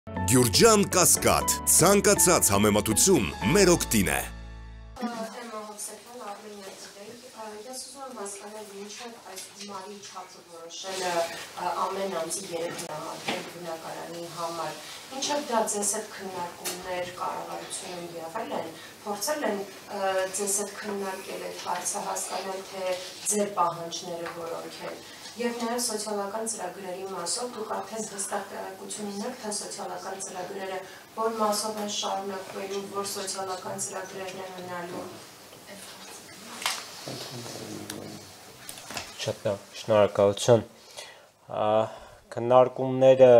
Գյուրջան Կասկադ, ցանկացած համեմատություն մեր օգտին է։ Ես ուզում եմ հասկանալ մինչև այս գումարի չափը որոշելը ամեն ամսի 3 նահատել բնակարանի համար, մինչև դա ձեզ հետ քննարկումներ, կառավարությունում եղել են, փորձել են ձեզ հետ քննարկել այդ հարցը, հասկանալ թե ձեր պահանջները որոնք են։ Եվ նաև սոցիալական ծրագրերի մասով դուք արդեն հստակ տեղեկություն ունեք, թե սոցիալական ծրագրերը որ մասով են շարունակվելու, որ սոցիալական ծրագրերն են մնալու։ Շատ լավ, շնորհակալություն։ Քննարկումները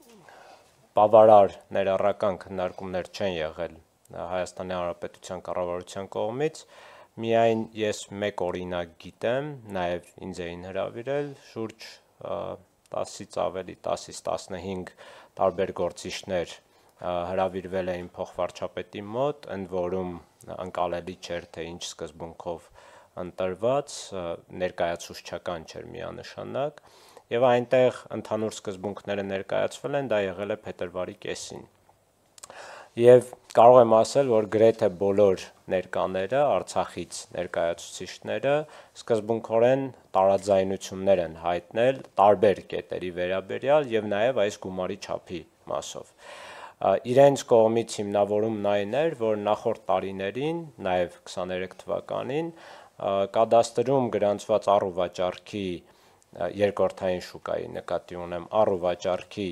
բավարար ներառական քննարկումներ չեն եղել Հայաստանի Հանրապետության կառավարության կողմից։ Միայն ես մեկ օրինակ գիտեմ, նաև ինձ էին հրավիրել շուրջ 10-ից ավելի 10-ից 15 տարբեր գործիչներ հրավիրվել էին փոխվարչապետի մոտ, ընդ որում ընկալելի չէր, թե ինչ սկզբունքով ընտրված, ներկայացուցչական չէր միանշանակ, եւ այնտեղ ընդհանուր սկզբունքները ներկայացվել են, դա եղել է փետրվարի կեսին։ Եվ կարող եմ ասել, որ գրեթե բոլոր ներկաները, Արցախից ներկայացուցիչները սկզբունքորեն տարաձայնություններ են հայտնել տարբեր կետերի վերաբերյալ եւ նաեւ այս գումարի չափի մասով։ Իրենց կողմից հիմնավորումն այն էր, որ նախորդ տարիներին, նաեւ 23 թվականին, կադաստրում գրանցված առուվաճառքի երկրորդային շուկայի նկատի ունեմ առուվաճառքի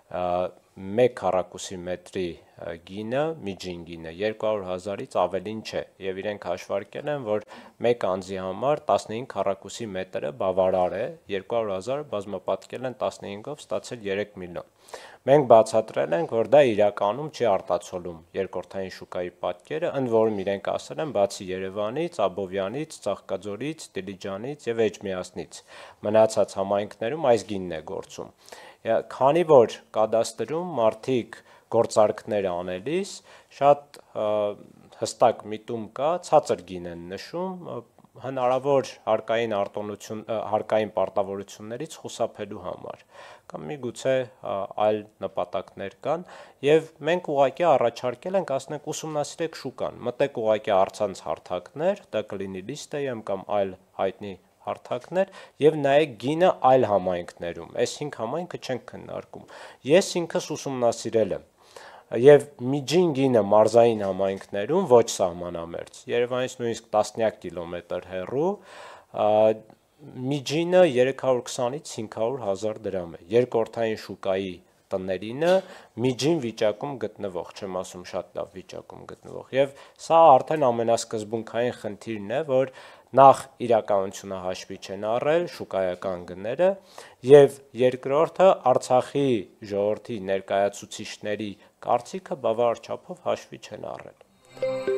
1 քառակուսի մետրի գինը, միջին գինը 200,000-ից ավելին չէ եւ իրենք հաշվարկել են, որ մեկ անձի համար 15 քառակուսի մետրը բավարար է, 200,000-ը բազմապատկել են 15-ով, ստացել 3 միլիոն։ Մենք բացատրել ենք, որ դա իրականում չի արտացոլում երկրորդային շուկայի պատկերը, ընդ որում իրենք ասել են, բացի Երևանից, Աբովյանից, Ծաղկաձորից, Դիլիջանից եւ Էջմիածնից մնացած համայնքներում այս գինն է գործում։ Քանի որ կադաստրում մարդիկ գործարքներ անելիս շատ հստակ միտում կա, ցածր գին են նշում, հնարավոր հարկային պարտավորություններից խուսափելու համար կամ միգուցե այլ նպատակներ կան եւ մենք ուղղակի առաջարկել ենք, ասենք ուսումնասիրեք շուկան, մտեք ուղղակի առցանց հարթակներ, դա կլինի լիստեյում կամ այլ հայտնի հարթակներ եւ նայեք գինը այլ համայնքներում, այս 5 համայնքը չենք քննարկում։ Ես ինքս ուսումնասիրել եմ եւ միջին գինը մարզային համայնքներում ոչ սահմանամերձ, Երևանից նույնիսկ տասնյակ կիլոմետր հեռու, միջինը 320-ից 500,000 դրամ է, երկրորդային շուկայի տներինը միջին վիճակում գտնվող, չեմ ասում շատ լավ վիճակում գտնվող, եւ սա արդեն ամենասկզբունքային խնդիրն է, որ նախ իրականությունը հաշվի չեն առել, շուկայական գները, եւ երկրորդը Արցախի ժողովրդի ներկայացուցիչների կարծիքը բավարար չափով հաշվի չեն առել։